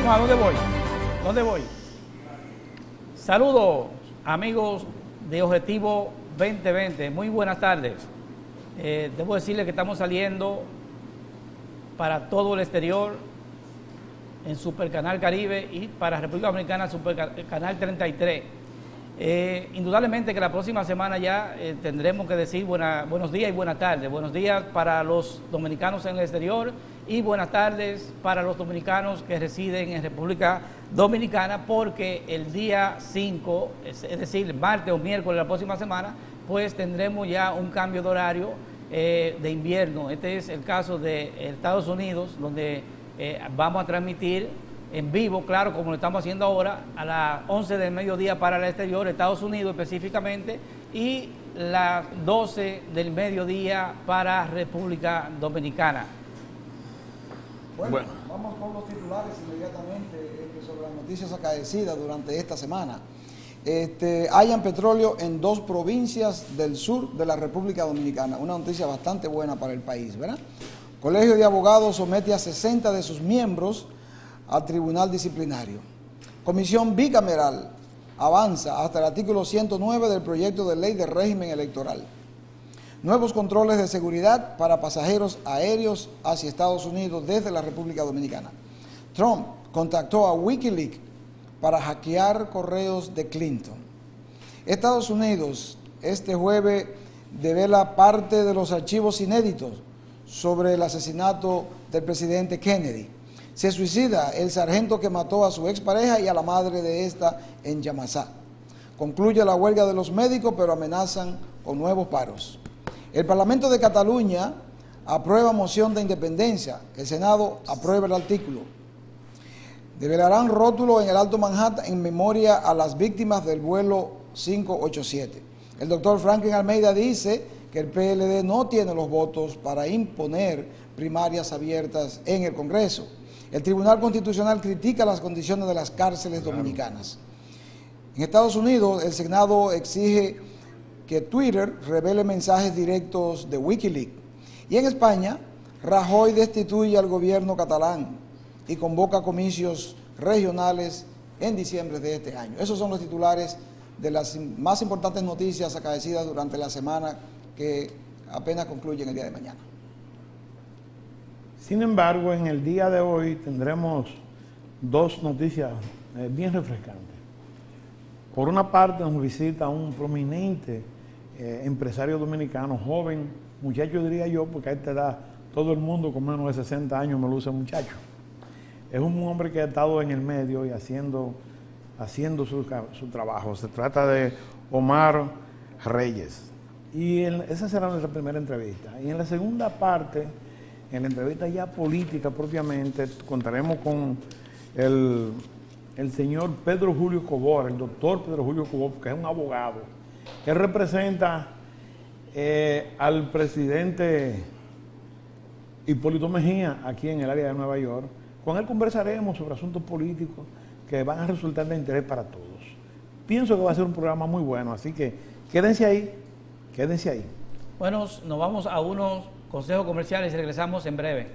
No, ¿a dónde voy? ¿Dónde voy? Saludos, amigos de Objetivo 2020. Muy buenas tardes. Debo decirles que estamos saliendo para todo el exterior en Supercanal Caribe y para República Dominicana Supercanal 33. Indudablemente que la próxima semana ya tendremos que decir buenos días y buenas tardes. Buenos días para los dominicanos en el exterior y buenas tardes para los dominicanos que residen en República Dominicana, porque el día 5, es decir, martes o miércoles de la próxima semana, pues tendremos ya un cambio de horario de invierno. Este es el caso de Estados Unidos, donde vamos a transmitir en vivo, claro, como lo estamos haciendo ahora, a las 11 del mediodía para el exterior, Estados Unidos específicamente, y las 12 del mediodía para República Dominicana. Bueno, vamos con los titulares inmediatamente sobre las noticias acaecidas durante esta semana. Hayan petróleo en 2 provincias del sur de la República Dominicana. Una noticia bastante buena para el país, ¿verdad? Colegio de Abogados somete a 60 de sus miembros al Tribunal Disciplinario. Comisión bicameral avanza hasta el artículo 109 del proyecto de ley de régimen electoral. Nuevos controles de seguridad para pasajeros aéreos hacia Estados Unidos desde la República Dominicana. Trump contactó a Wikileaks para hackear correos de Clinton. Estados Unidos este jueves devela parte de los archivos inéditos sobre el asesinato del presidente Kennedy. Se suicida el sargento que mató a su expareja y a la madre de esta en Yamasá. Concluye la huelga de los médicos, pero amenazan con nuevos paros. El Parlamento de Cataluña aprueba moción de independencia. El Senado aprueba el artículo. Develarán rótulo en el Alto Manhattan en memoria a las víctimas del vuelo 587. El doctor Franklin Almeida dice que el PLD no tiene los votos para imponer primarias abiertas en el Congreso. El Tribunal Constitucional critica las condiciones de las cárceles dominicanas. En Estados Unidos, el Senado exige que Twitter revele mensajes directos de Wikileaks. Y en España, Rajoy destituye al gobierno catalán y convoca comicios regionales en diciembre de este año. Esos son los titulares de las más importantes noticias acaecidas durante la semana que apenas concluyen el día de mañana. Sin embargo, en el día de hoy tendremos 2 noticias bien refrescantes. Por una parte, nos visita un prominente empresario dominicano, joven, muchacho diría yo, porque a esta edad todo el mundo con menos de 60 años me luce muchacho. Es un hombre que ha estado en el medio y haciendo su trabajo. Se trata de Omar Reyes. Y esa será nuestra primera entrevista. Y en la segunda parte, en la entrevista ya política propiamente, contaremos con el señor Pedro Julio Cobor, el doctor Pedro Julio Cobor, que es un abogado, que representa al presidente Hipólito Mejía aquí en el área de Nueva York. Con él conversaremos sobre asuntos políticos que van a resultar de interés para todos. Pienso que va a ser un programa muy bueno, así que quédense ahí, quédense ahí. Bueno, nos vamos a unos consejos comerciales y regresamos en breve.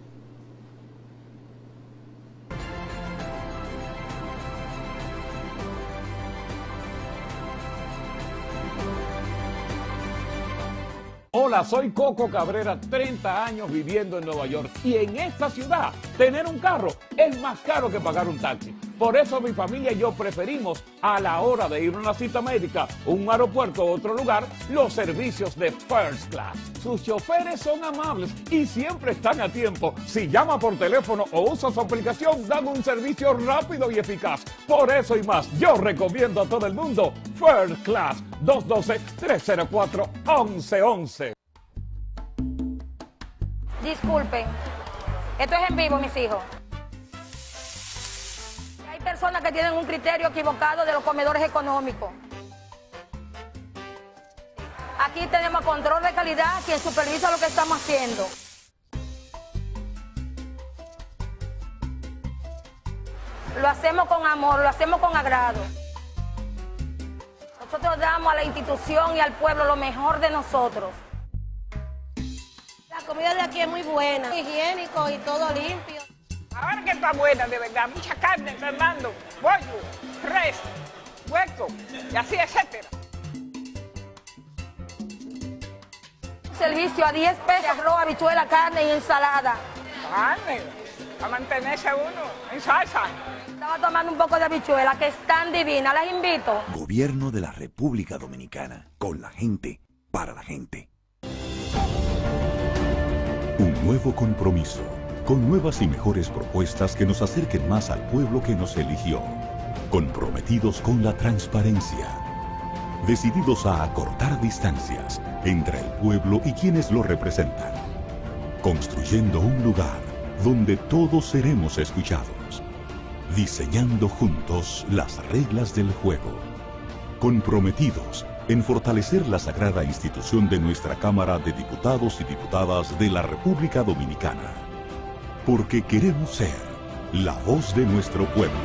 Hola, soy Coco Cabrera, 30 años viviendo en Nueva York, y en esta ciudad tener un carro es más caro que pagar un taxi. Por eso mi familia y yo preferimos, a la hora de ir a una cita médica, un aeropuerto o otro lugar, los servicios de First Class. Sus choferes son amables y siempre están a tiempo. Si llama por teléfono o usa su aplicación, dan un servicio rápido y eficaz. Por eso y más, yo recomiendo a todo el mundo First Class. 212-304-1111. Disculpen, esto es en vivo, mis hijos. Hay personas que tienen un criterio equivocado de los comedores económicos. Aquí tenemos control de calidad, quien supervisa lo que estamos haciendo. Lo hacemos con amor, lo hacemos con agrado. Nosotros damos a la institución y al pueblo lo mejor de nosotros. La comida de aquí es muy buena, higiénico y todo limpio. Ahora que está buena, de verdad, mucha carne están dando, pollo, res, hueco, y así, etcétera. Servicio a 10 pesos, arroz, habichuela, carne y ensalada. Carne, a mantenerse uno en salsa. Estaba tomando un poco de habichuela, que están divinas, las invito. Gobierno de la República Dominicana, con la gente, para la gente. Un nuevo compromiso, con nuevas y mejores propuestas que nos acerquen más al pueblo que nos eligió. Comprometidos con la transparencia. Decididos a acortar distancias entre el pueblo y quienes lo representan. Construyendo un lugar donde todos seremos escuchados. Diseñando juntos las reglas del juego. Comprometidos en fortalecer la sagrada institución de nuestra Cámara de Diputados y Diputadas de la República Dominicana. Porque queremos ser la voz de nuestro pueblo.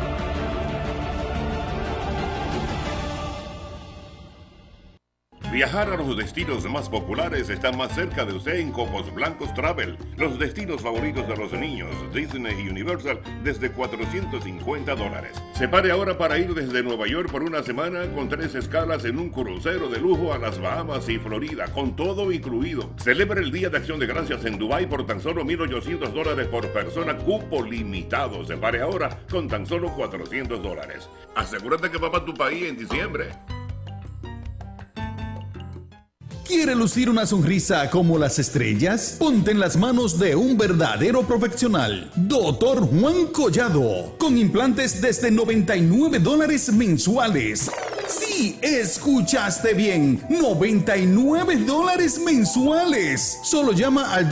Viajar a los destinos más populares está más cerca de usted en Copos Blancos Travel. Los destinos favoritos de los niños, Disney y Universal, desde $450. Separe ahora para ir desde Nueva York por una semana con 3 escalas en un crucero de lujo a las Bahamas y Florida, con todo incluido. Celebre el Día de Acción de Gracias en Dubái por tan solo $1,800 por persona, cupo limitado. Separe ahora con tan solo $400. Asegúrate que va para tu país en diciembre. ¿Quiere lucir una sonrisa como las estrellas? Ponte en las manos de un verdadero profesional, Dr. Juan Collado, con implantes desde $99 mensuales. Sí, escuchaste bien, $99 mensuales. Solo llama al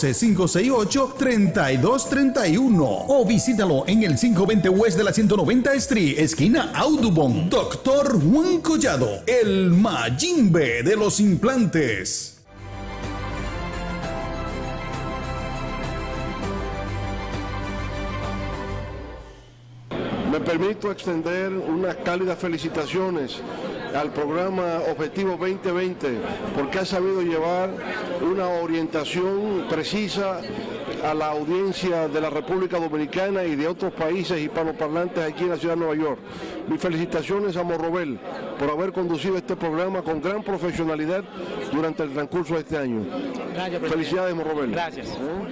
212-568-3231 o visítalo en el 520 West de la 190 Street, esquina Audubon. Dr. Juan Collado, el Mayimbe de los implantes. Me permito extender unas cálidas felicitaciones al programa Objetivo 2020 porque ha sabido llevar una orientación precisa a la audiencia de la República Dominicana y de otros países hispanoparlantes aquí en la ciudad de Nueva York. Mis felicitaciones a Morrobel por haber conducido este programa con gran profesionalidad durante el transcurso de este año. Gracias, felicidades, Morrobel. Gracias.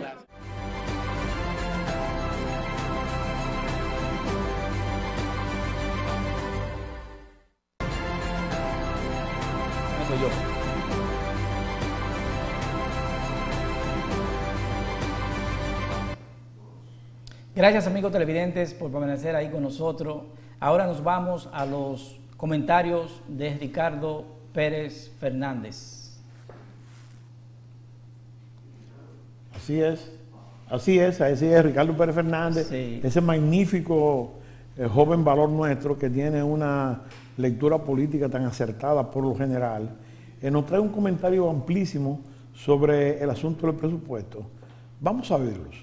Yo. Gracias, amigos televidentes, por permanecer ahí con nosotros. Ahora nos vamos a los comentarios de Ricardo Pérez Fernández. Así es, Ricardo Pérez Fernández, sí. Ese magnífico joven valor nuestro que tiene una lectura política tan acertada por lo general, nos trae un comentario amplísimo sobre el asunto del presupuesto. Vamos a verlos.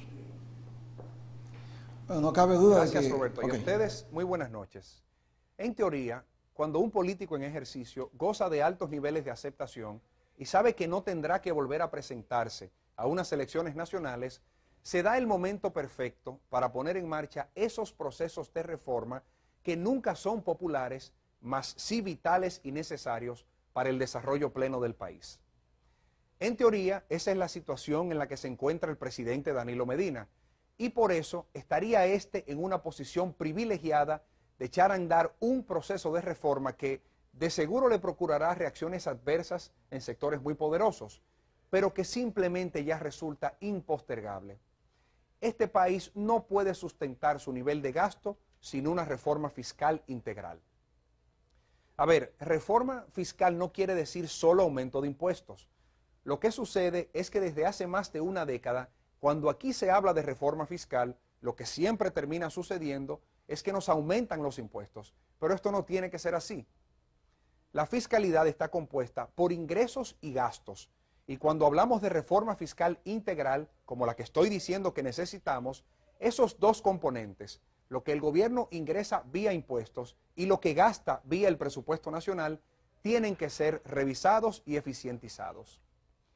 Bueno, no cabe duda. Gracias, Roberto. Okay. Y a ustedes, muy buenas noches. En teoría, cuando un político en ejercicio goza de altos niveles de aceptación y sabe que no tendrá que volver a presentarse a unas elecciones nacionales, se da el momento perfecto para poner en marcha esos procesos de reforma que nunca son populares, mas sí vitales y necesarios para el desarrollo pleno del país. En teoría, esa es la situación en la que se encuentra el presidente Danilo Medina, y por eso estaría en una posición privilegiada de echar a andar un proceso de reforma que de seguro le procurará reacciones adversas en sectores muy poderosos, pero que simplemente ya resulta impostergable. Este país no puede sustentar su nivel de gasto sin una reforma fiscal integral. A ver, reforma fiscal no quiere decir solo aumento de impuestos. Lo que sucede es que desde hace más de una década, cuando aquí se habla de reforma fiscal, lo que siempre termina sucediendo es que nos aumentan los impuestos, pero esto no tiene que ser así. La fiscalidad está compuesta por ingresos y gastos, y cuando hablamos de reforma fiscal integral, como la que estoy diciendo que necesitamos, esos dos componentes, lo que el gobierno ingresa vía impuestos y lo que gasta vía el presupuesto nacional, tienen que ser revisados y eficientizados.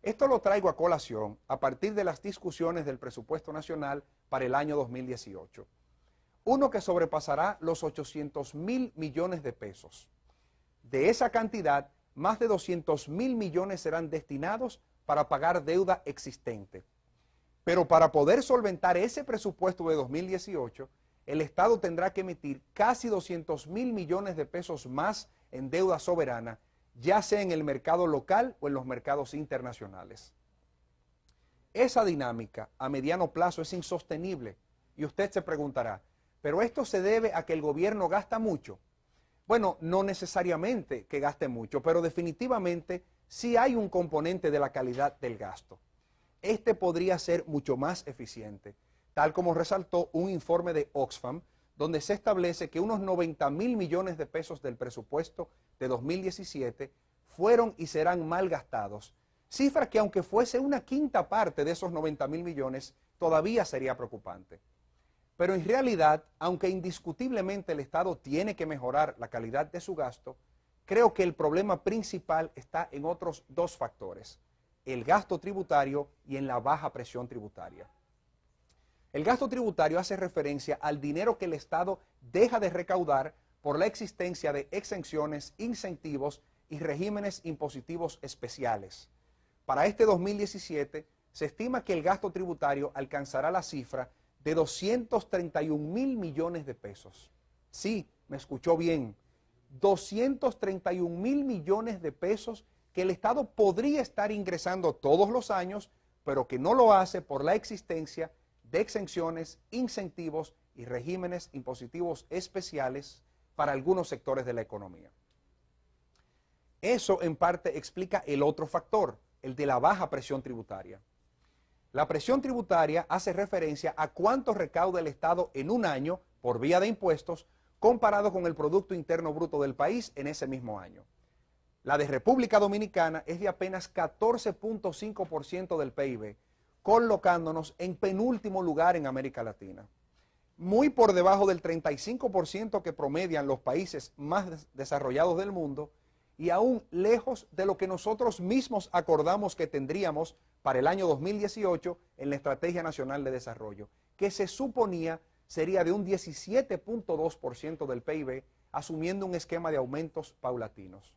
Esto lo traigo a colación a partir de las discusiones del presupuesto nacional para el año 2018. Uno que sobrepasará los 800.000 millones de pesos. De esa cantidad, más de 200.000 millones serán destinados para pagar deuda existente. Pero para poder solventar ese presupuesto de 2018, el Estado tendrá que emitir casi 200.000 millones de pesos más en deuda soberana, ya sea en el mercado local o en los mercados internacionales. Esa dinámica a mediano plazo es insostenible y usted se preguntará, ¿pero esto se debe a que el gobierno gasta mucho? Bueno, no necesariamente que gaste mucho, pero definitivamente sí hay un componente de la calidad del gasto. Este podría ser mucho más eficiente, tal como resaltó un informe de Oxfam, donde se establece que unos 90.000 millones de pesos del presupuesto de 2017 fueron y serán mal gastados, cifra que aunque fuese una quinta parte de esos 90.000 millones, todavía sería preocupante. Pero en realidad, aunque indiscutiblemente el Estado tiene que mejorar la calidad de su gasto, creo que el problema principal está en otros dos factores, el gasto tributario y en la baja presión tributaria. El gasto tributario hace referencia al dinero que el Estado deja de recaudar por la existencia de exenciones, incentivos y regímenes impositivos especiales. Para este 2017 se estima que el gasto tributario alcanzará la cifra de 231.000 millones de pesos. Sí, me escuchó bien, 231.000 millones de pesos que el Estado podría estar ingresando todos los años, pero que no lo hace por la existencia de exenciones, incentivos y regímenes impositivos especiales para algunos sectores de la economía. Eso en parte explica el otro factor, el de la baja presión tributaria. La presión tributaria hace referencia a cuánto recauda el Estado en un año por vía de impuestos comparado con el Producto Interno Bruto del país en ese mismo año. La de República Dominicana es de apenas 14.5% del PIB, colocándonos en penúltimo lugar en América Latina. Muy por debajo del 35% que promedian los países más desarrollados del mundo y aún lejos de lo que nosotros mismos acordamos que tendríamos para el año 2018 en la Estrategia Nacional de Desarrollo, que se suponía sería de un 17.2% del PIB, asumiendo un esquema de aumentos paulatinos.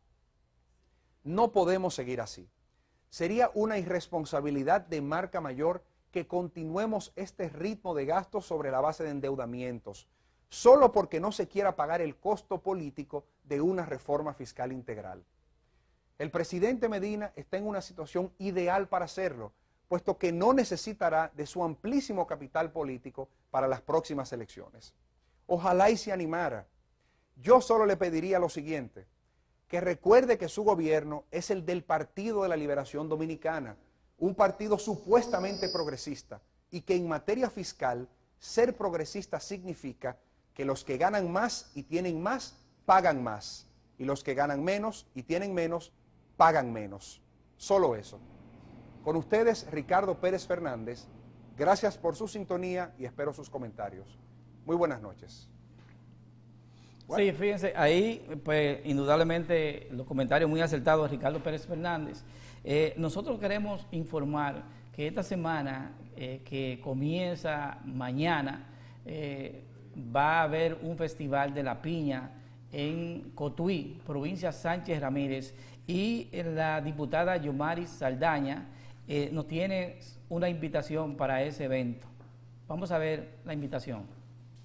No podemos seguir así. Sería una irresponsabilidad de marca mayor que continuemos este ritmo de gastos sobre la base de endeudamientos, solo porque no se quiera pagar el costo político de una reforma fiscal integral. El presidente Medina está en una situación ideal para hacerlo, puesto que no necesitará de su amplísimo capital político para las próximas elecciones. Ojalá y se animara. Yo solo le pediría lo siguiente, que recuerde que su gobierno es el del Partido de la Liberación Dominicana, un partido supuestamente progresista, y que en materia fiscal, ser progresista significa que los que ganan más y tienen más, pagan más, y los que ganan menos y tienen menos, pagan menos. Solo eso. Con ustedes, Ricardo Pérez Fernández, gracias por su sintonía y espero sus comentarios. Muy buenas noches. Bueno. Sí, fíjense, ahí pues indudablemente los comentarios muy acertados de Ricardo Pérez Fernández. Nosotros queremos informar que esta semana que comienza mañana va a haber un festival de la piña en Cotuí, provincia Sánchez Ramírez, y la diputada Yomaris Saldaña nos tiene una invitación para ese evento. Vamos a ver la invitación.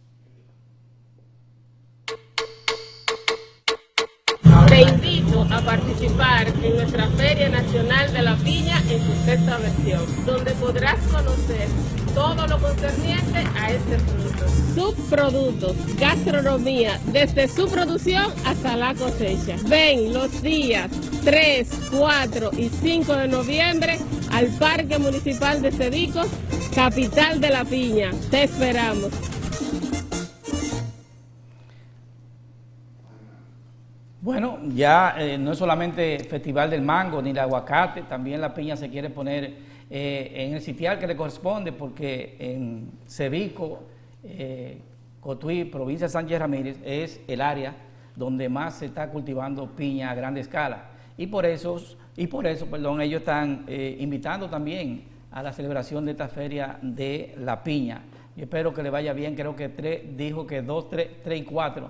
Te invito a participar en nuestra Feria Nacional de la Piña en su sexta versión, donde podrás conocer todo lo concerniente a este fruto. Subproductos, gastronomía, desde su producción hasta la cosecha. Ven los días 3, 4 y 5 de noviembre al Parque Municipal de Cedicos, capital de la piña. Te esperamos. Bueno, ya no es solamente Festival del Mango ni el aguacate, también la piña se quiere poner en el sitial que le corresponde, porque en Cevico, Cotuí, provincia de Sánchez Ramírez, es el área donde más se está cultivando piña a gran escala. y por eso, perdón, ellos están invitando también a la celebración de esta feria de la piña. Yo espero que le vaya bien, creo que dijo que 2, 3 y 4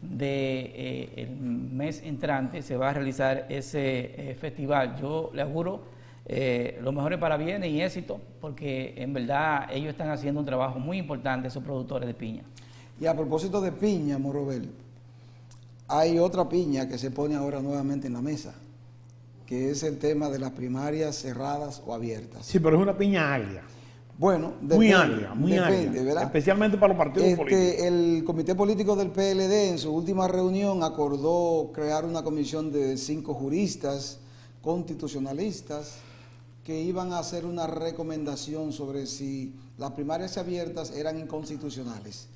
del mes entrante se va a realizar ese festival. Yo le auguro los mejores parabienes y éxito, porque en verdad ellos están haciendo un trabajo muy importante, esos productores de piña. Y a propósito de piña, Morrobel, hay otra piña que se pone ahora nuevamente en la mesa, que es el tema de las primarias cerradas o abiertas. Sí, pero es una piña agria. Bueno, muy agria, ¿verdad? Especialmente para los partidos políticos. El comité político del PLD en su última reunión acordó crear una comisión de 5 juristas constitucionalistas que iban a hacer una recomendación sobre si las primarias abiertas eran inconstitucionales.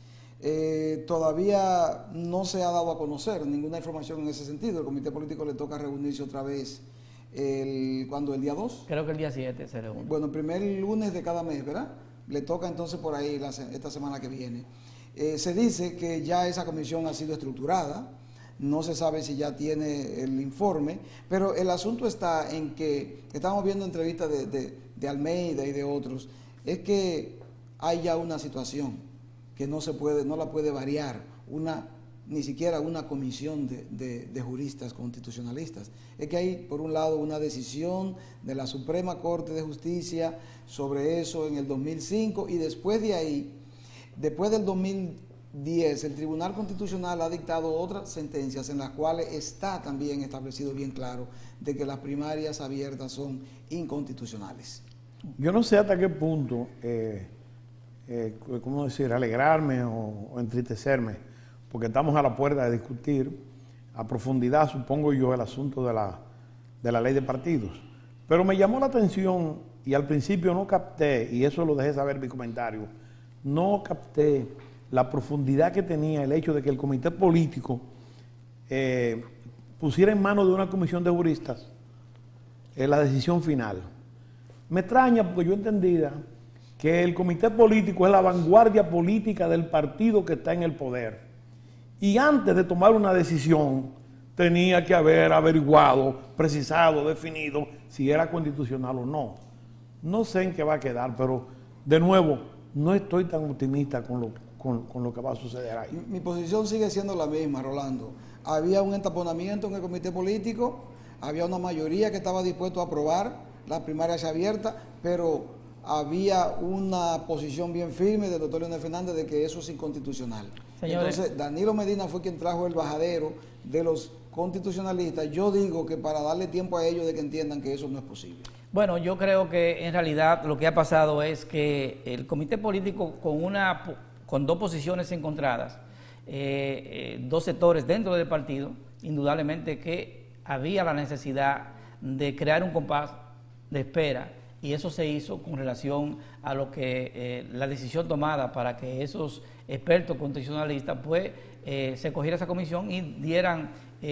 Todavía no se ha dado a conocer ninguna información en ese sentido. El comité político le toca reunirse otra vez ¿cuándo? ¿El día 2? Creo que el día 7 se reúne. Bueno, el primer lunes de cada mes, ¿verdad? Le toca entonces por ahí esta semana que viene. Se dice que ya esa comisión ha sido estructurada, no se sabe si ya tiene el informe, pero el asunto está en que, estamos viendo entrevistas de Almeida y de otros, es que hay ya una situación que no la puede variar ni siquiera una comisión de juristas constitucionalistas. Es que hay, por un lado, una decisión de la Suprema Corte de Justicia sobre eso en el 2005, y después de ahí, después del 2010, el Tribunal Constitucional ha dictado otras sentencias en las cuales está también establecido bien claro de que las primarias abiertas son inconstitucionales. Yo no sé hasta qué punto, ¿cómo decir?, alegrarme o entristecerme, porque estamos a la puerta de discutir a profundidad, supongo yo, el asunto de la ley de partidos. Pero me llamó la atención, y al principio no capté, y eso lo dejé saber en mi comentario, no capté la profundidad que tenía el hecho de que el comité político pusiera en manos de una comisión de juristas la decisión final. Me extraña porque yo entendía que el comité político es la vanguardia política del partido que está en el poder. Y antes de tomar una decisión, tenía que haber averiguado, precisado, definido si era constitucional o no. No sé en qué va a quedar, pero de nuevo, no estoy tan optimista con lo que va a suceder ahí. Mi posición sigue siendo la misma, Rolando. Había un entaponamiento en el comité político, había una mayoría que estaba dispuesto a aprobar las primarias abiertas, pero había una posición bien firme del doctor Leonel Fernández de que eso es inconstitucional. Señores. Entonces, Danilo Medina fue quien trajo el bajadero de los constitucionalistas. Yo digo que para darle tiempo a ellos de que entiendan que eso no es posible. Bueno, yo creo que en realidad lo que ha pasado es que el comité político con dos posiciones encontradas, dos sectores dentro del partido, indudablemente que había la necesidad de crear un compás de espera, y eso se hizo con relación a lo que la decisión tomada para que esos expertos constitucionalistas pues se cogiera esa comisión y dieran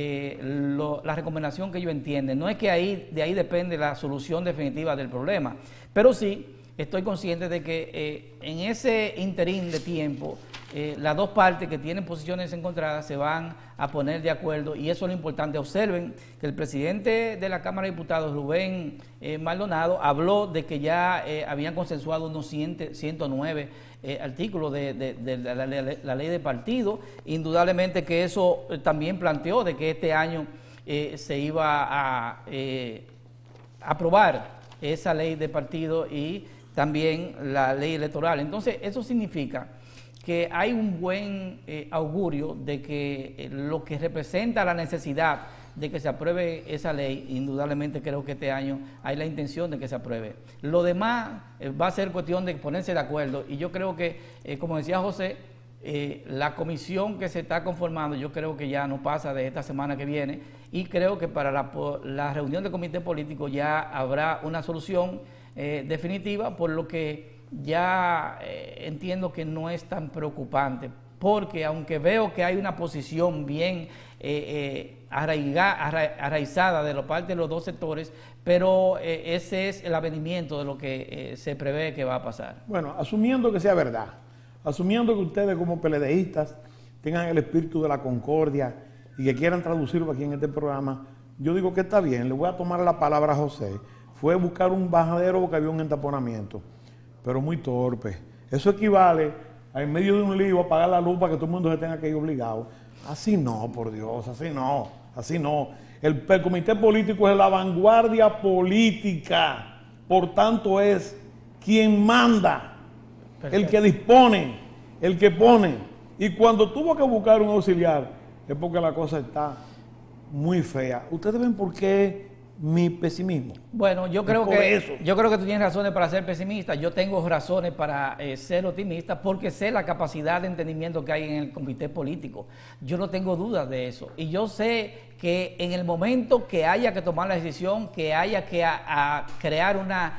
la recomendación que ellos entienden. No es que de ahí depende la solución definitiva del problema, pero sí estoy consciente de que en ese interín de tiempo las dos partes que tienen posiciones encontradas se van a poner de acuerdo, y eso es lo importante. Observen que el presidente de la Cámara de Diputados, Rubén Maldonado, habló de que ya habían consensuado unos 109 artículos de la ley de partido. Indudablemente que eso también planteó de que este año se iba a aprobar esa ley de partido y también la ley electoral. Entonces, eso significa que hay un buen augurio de que lo que representa la necesidad de que se apruebe esa ley, indudablemente creo que este año hay la intención de que se apruebe. Lo demás va a ser cuestión de ponerse de acuerdo, y yo creo que, como decía José, la comisión que se está conformando, yo creo que ya no pasa de esta semana que viene, y creo que para la reunión del comité político ya habrá una solución definitiva, por lo que ya entiendo que no es tan preocupante, porque aunque veo que hay una posición bien arraigada de la parte de los dos sectores, pero ese es el avenimiento de lo que se prevé que va a pasar. Bueno, asumiendo que sea verdad, asumiendo que ustedes como PLDistas tengan el espíritu de la concordia y que quieran traducirlo aquí en este programa, yo digo que está bien, le voy a tomar la palabra a José. Fue buscar un bajadero porque había un entaponamiento, pero muy torpe. Eso equivale a, en medio de un lío, apagar la luz para que todo el mundo se tenga que ir obligado. Así no, por Dios, así no, así no. El comité político es la vanguardia política, por tanto es quien manda, el que dispone, el que pone. Y cuando tuvo que buscar un auxiliar, es porque la cosa está muy fea. ¿Ustedes ven por qué mi pesimismo? Bueno, yo creo que tú tienes razones para ser pesimista. Yo tengo razones para ser optimista porque sé la capacidad de entendimiento que hay en el comité político. Yo no tengo dudas de eso. Y yo sé que en el momento que haya que tomar la decisión, que haya que crear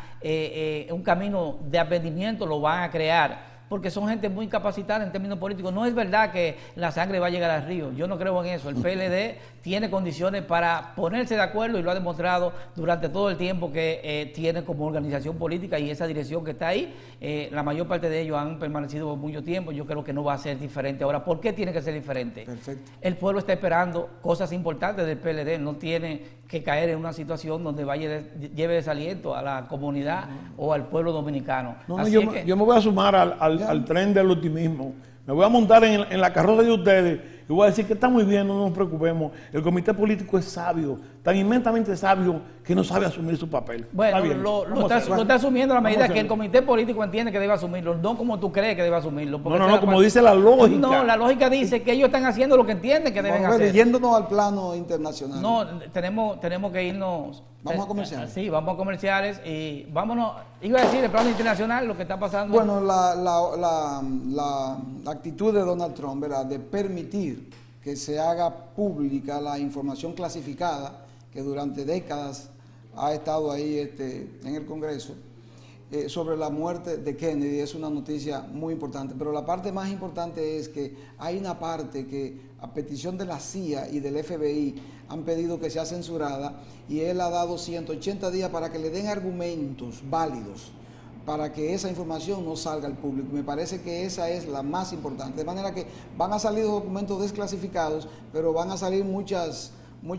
un camino de aprendimiento, lo van a crear. Porque son gente muy capacitada en términos políticos. No es verdad que la sangre va a llegar al río. Yo no creo en eso. El PLD tiene condiciones para ponerse de acuerdo y lo ha demostrado durante todo el tiempo que tiene como organización política y esa dirección que está ahí. La mayor parte de ellos han permanecido por mucho tiempo. Yo creo que no va a ser diferente. Ahora, ¿por qué tiene que ser diferente? Perfecto. El pueblo está esperando cosas importantes del PLD. No tiene que caer en una situación donde lleve desaliento a la comunidad o al pueblo dominicano. Yo me voy a sumar al tren del optimismo. Me voy a montar en la carroza de ustedes y voy a decir que está muy bien, no nos preocupemos. El comité político es sabio, tan inmensamente sabio que no sabe asumir su papel. Bueno, lo está asumiendo a la medida que el comité político entiende que debe asumirlo, no como tú crees que debe asumirlo. No, como dice la lógica. No, la lógica dice que ellos están haciendo lo que entienden que deben hacer. Yéndonos al plano internacional. No, tenemos que irnos. Vamos a comerciales. Sí, vamos a comerciales y vámonos. Iba a decir el plano internacional, lo que está pasando. Bueno, la actitud de Donald Trump, ¿verdad?, de permitir que se haga pública la información clasificada que durante décadas ha estado ahí en el Congreso sobre la muerte de Kennedy es una noticia muy importante. Pero la parte más importante es que hay una parte que a petición de la CIA y del FBI han pedido que sea censurada y él ha dado 180 días para que le den argumentos válidos para que esa información no salga al público. Me parece que esa es la más importante. De manera que van a salir documentos desclasificados, pero van a salir muchos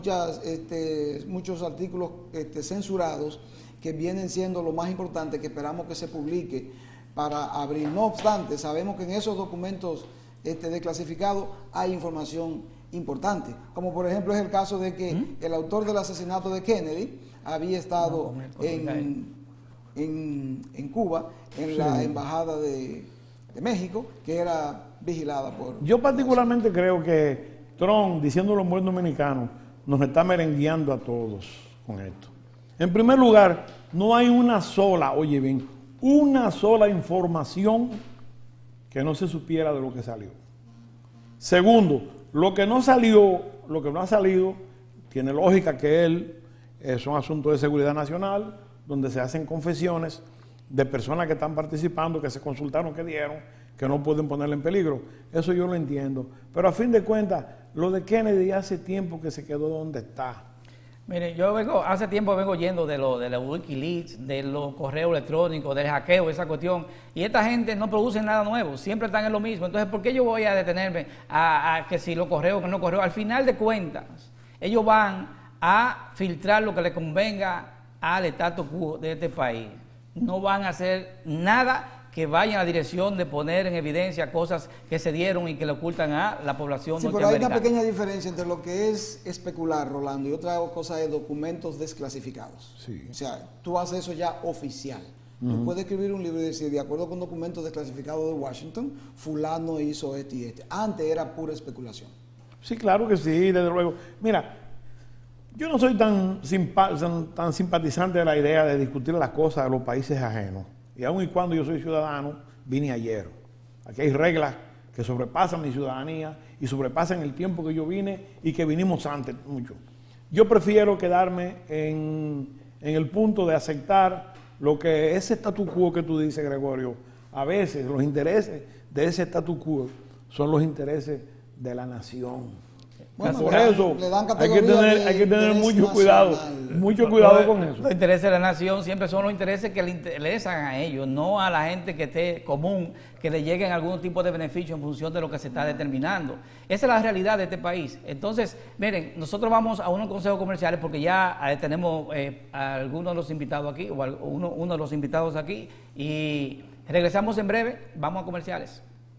artículos censurados que vienen siendo lo más importante que esperamos que se publique para abrir. No obstante, sabemos que en esos documentos desclasificados hay información importante, como por ejemplo es el caso de que el autor del asesinato de Kennedy había estado en Cuba, en la embajada de México, que era vigilada por... Yo particularmente creo que Trump, diciéndolo en buen dominicano, nos está merengueando a todos con esto. En primer lugar, no hay una sola información que no se supiera de lo que salió. Segundo, lo que no ha salido, tiene lógica que son asuntos de seguridad nacional, donde se hacen confesiones de personas que están participando, que se consultaron, que dieron, que no pueden ponerle en peligro. Eso yo lo entiendo. Pero a fin de cuentas, lo de Kennedy hace tiempo que se quedó donde está. Mire, hace tiempo vengo yendo de los Wikileaks, de los correos electrónicos, del hackeo, esa cuestión, y esta gente no produce nada nuevo, siempre están en lo mismo. Entonces, ¿por qué yo voy a detenerme a que si lo correo o que no correo? Al final de cuentas, ellos van a filtrar lo que le convenga al status quo de este país. No van a hacer nada que vaya en la dirección de poner en evidencia cosas que se dieron y que le ocultan a la población norteamericana. Pero hay una pequeña diferencia entre lo que es especular, Rolando, y otra cosa es documentos desclasificados. Sí. O sea, tú haces eso ya oficial. Tú puedes escribir un libro y decir, de acuerdo con documentos desclasificados de Washington, fulano hizo esto y esto. Antes era pura especulación. Sí, claro que sí, desde luego. Mira, yo no soy tan simpatizante de la idea de discutir las cosas de los países ajenos. Y aun y cuando yo soy ciudadano, vine ayer. Aquí hay reglas que sobrepasan mi ciudadanía y sobrepasan el tiempo que yo vine y que vinimos antes mucho. Yo prefiero quedarme en el punto de aceptar lo que ese statu quo que tú dices, Gregorio. A veces los intereses de ese statu quo son los intereses de la nación. Bueno, por eso le dan hay que tener mucho cuidado con eso. Los intereses de la nación siempre son los intereses que le interesan a ellos, no a la gente que esté común, que le lleguen algún tipo de beneficio en función de lo que se está determinando. Esa es la realidad de este país. Entonces, miren, nosotros vamos a unos consejos comerciales porque ya tenemos a algunos de los invitados aquí, o uno de los invitados aquí, y regresamos en breve. Vamos a comerciales.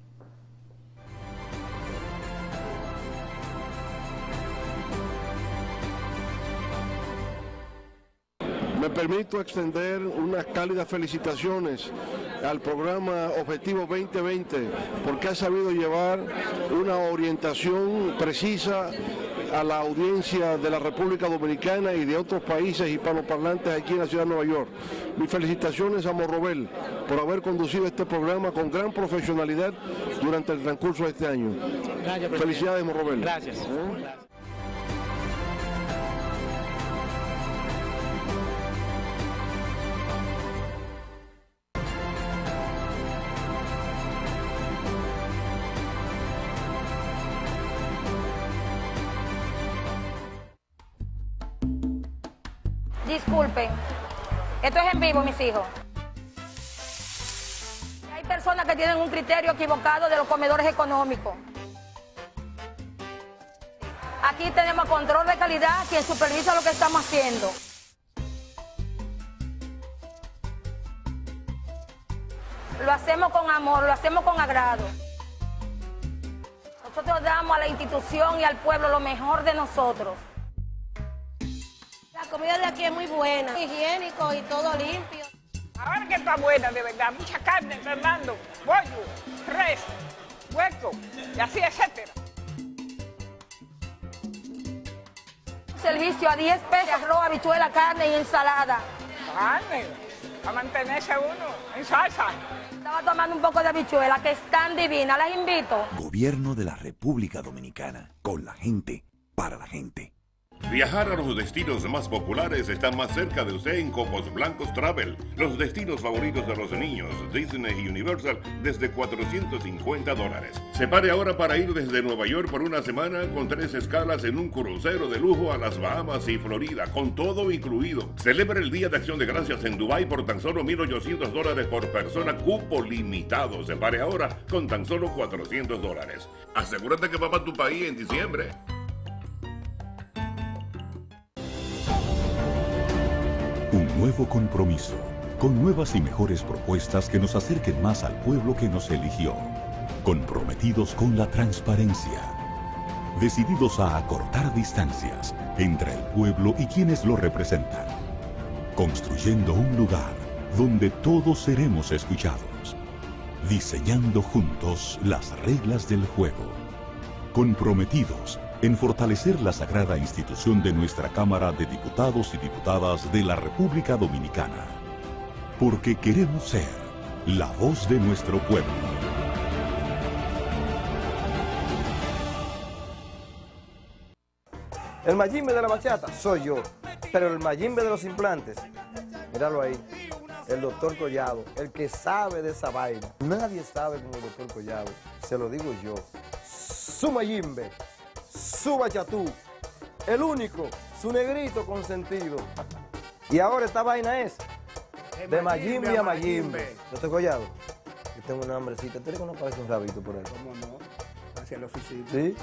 Me permito extender unas cálidas felicitaciones al programa Objetivo 2020 porque ha sabido llevar una orientación precisa a la audiencia de la República Dominicana y de otros países hispanoparlantes aquí en la ciudad de Nueva York. Mis felicitaciones a Morrobel por haber conducido este programa con gran profesionalidad durante el transcurso de este año. Gracias, felicidades, Morrobel. Gracias. Disculpen, esto es en vivo, mis hijos. Hay personas que tienen un criterio equivocado de los comedores económicos. Aquí tenemos control de calidad, quien supervisa lo que estamos haciendo. Lo hacemos con amor, lo hacemos con agrado. Nosotros damos a la institución y al pueblo lo mejor de nosotros. La comida de aquí es muy buena, higiénico y todo limpio. Ahora que está buena, de verdad, mucha carne, Fernando, pollo, res, hueco, y así, etcétera. Servicio a 10 pesos, arroz, habichuela, carne y ensalada. Carne, a mantenerse uno en salsa. Estaba tomando un poco de habichuela, que es tan divina, las invito. Gobierno de la República Dominicana, con la gente, para la gente. Viajar a los destinos más populares está más cerca de usted en Copos Blancos Travel. Los destinos favoritos de los niños, Disney y Universal, desde $450. Separe ahora para ir desde Nueva York por una semana con 3 escalas en un crucero de lujo a las Bahamas y Florida, con todo incluido. Celebre el Día de Acción de Gracias en Dubái por tan solo $1,800 por persona, cupo limitado. Separe ahora con tan solo $400. Asegúrate que va para tu país en diciembre. Un nuevo compromiso, con nuevas y mejores propuestas que nos acerquen más al pueblo que nos eligió. Comprometidos con la transparencia. Decididos a acortar distancias entre el pueblo y quienes lo representan. Construyendo un lugar donde todos seremos escuchados. Diseñando juntos las reglas del juego. Comprometidos en fortalecer la sagrada institución de nuestra Cámara de Diputados y Diputadas de la República Dominicana. Porque queremos ser la voz de nuestro pueblo. El Mayimbe de la bachata soy yo, pero el Mayimbe de los implantes, míralo ahí, el doctor Collado, el que sabe de esa vaina. Nadie sabe como el doctor Collado, se lo digo yo. Su Mayimbe, su bachatú, el único, su negrito consentido. Y ahora esta vaina es de Mayimbe a Mayimbe. Doctor Collado, yo tengo una hambrecita, ¿tú crees que no parece un rabito por ahí? ¿Cómo no? Hacia la oficina. ¿Sí?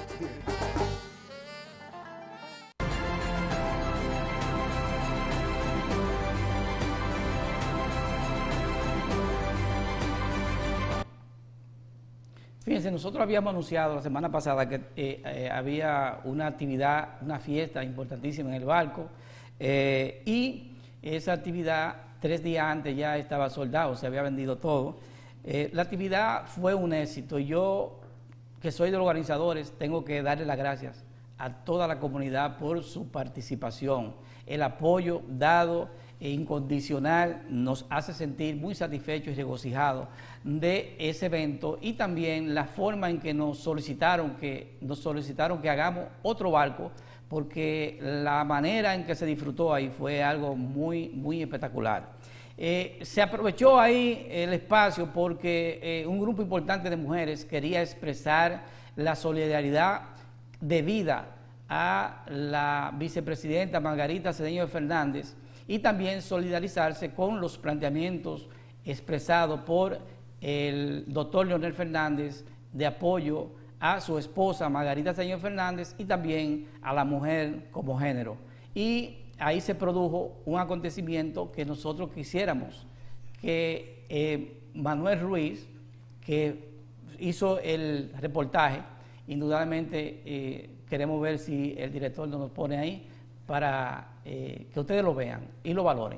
Fíjense, nosotros habíamos anunciado la semana pasada que había una actividad, una fiesta importantísima en el barco, y esa actividad 3 días antes ya estaba soldado, se había vendido todo. La actividad fue un éxito y yo, que soy de los organizadores, tengo que darle las gracias a toda la comunidad por su participación. El apoyo dado incondicional nos hace sentir muy satisfechos y regocijados de ese evento, y también la forma en que nos solicitaron que hagamos otro barco, porque la manera en que se disfrutó ahí fue algo muy, muy espectacular. Se aprovechó ahí el espacio porque un grupo importante de mujeres quería expresar la solidaridad debida a la vicepresidenta Margarita Cedeño Fernández y también solidarizarse con los planteamientos expresados por el doctor Leonel Fernández de apoyo a su esposa Margarita Cedeño Fernández y también a la mujer como género. Y ahí se produjo un acontecimiento que nosotros quisiéramos que Manuel Ruiz, que hizo el reportaje, indudablemente queremos ver si el director nos pone ahí para que ustedes lo vean y lo valoren.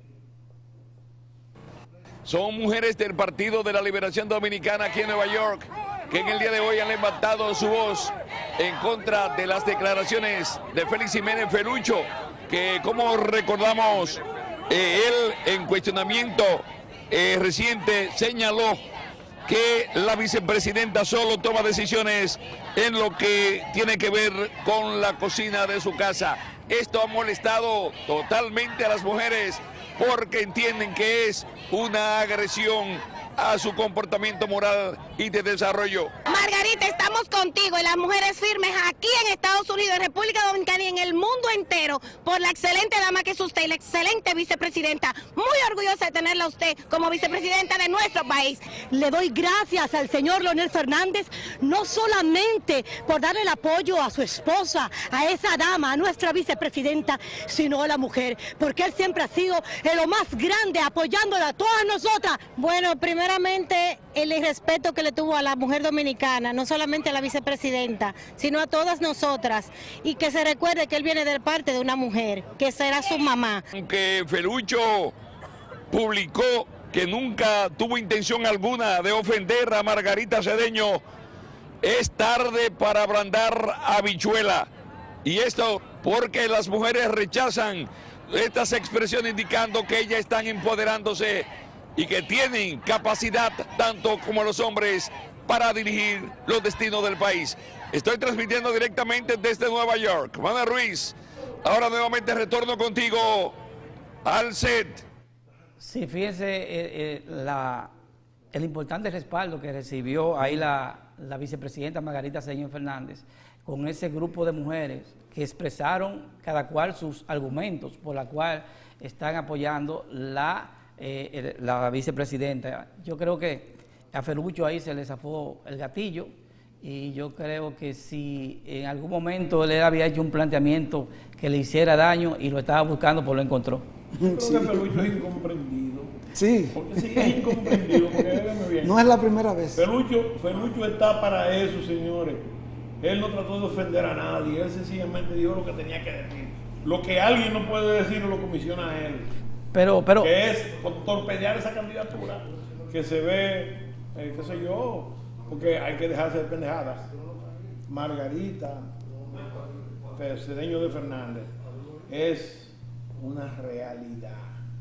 Son mujeres del Partido de la Liberación Dominicana aquí en Nueva York, que en el día de hoy han levantado su voz en contra de las declaraciones de Félix Jiménez Felucho, que como recordamos, él en cuestionamiento reciente señaló que la vicepresidenta solo toma decisiones en lo que tiene que ver con la cocina de su casa. Esto ha molestado totalmente a las mujeres porque entienden que es una agresión a su comportamiento moral y de desarrollo. Margarita, estamos contigo y las mujeres firmes aquí en Estados Unidos, en República Dominicana y en el mundo entero por la excelente dama que es usted y la excelente vicepresidenta. Muy orgullosa de tenerla a usted como vicepresidenta de nuestro país. Le doy gracias al señor Leonel Fernández, no solamente por darle el apoyo a su esposa, a esa dama, a nuestra vicepresidenta, sino a la mujer, porque él siempre ha sido lo más grande apoyándola a todas nosotras. Bueno, primeramente el respeto que le tuvo a la mujer dominicana, no solamente a la vicepresidenta, sino a todas nosotras, y que se recuerde que él viene de parte de una mujer, que será su mamá. Aunque Felucho publicó que nunca tuvo intención alguna de ofender a Margarita Cedeño, es tarde para ablandar habichuela. Y esto porque las mujeres rechazan estas expresiones indicando que ellas están empoderándose y que tienen capacidad, tanto como los hombres, para dirigir los destinos del país. Estoy transmitiendo directamente desde Nueva York. Manuel Ruiz, ahora nuevamente retorno contigo al set. Sí, fíjense el importante respaldo que recibió ahí la vicepresidenta Margarita Cedeño Fernández con ese grupo de mujeres que expresaron cada cual sus argumentos por la cual están apoyando la vicepresidenta. Yo creo que a Felucho ahí se le zafó el gatillo y yo creo que si en algún momento él había hecho un planteamiento que le hiciera daño y lo estaba buscando, pues lo encontró. Yo creo que Felucho es incomprendido. Sí. Porque sí, es incomprendido, porque véanme bien. No es la primera vez. Felucho está para eso, señores. Él no trató de ofender a nadie, él sencillamente dijo lo que tenía que decir. Lo que alguien no puede decir lo comisiona a él. Pero que es torpedear esa candidatura que se ve, qué sé yo, porque hay que dejarse de pendejadas. Margarita Cedeño de Fernández es una realidad.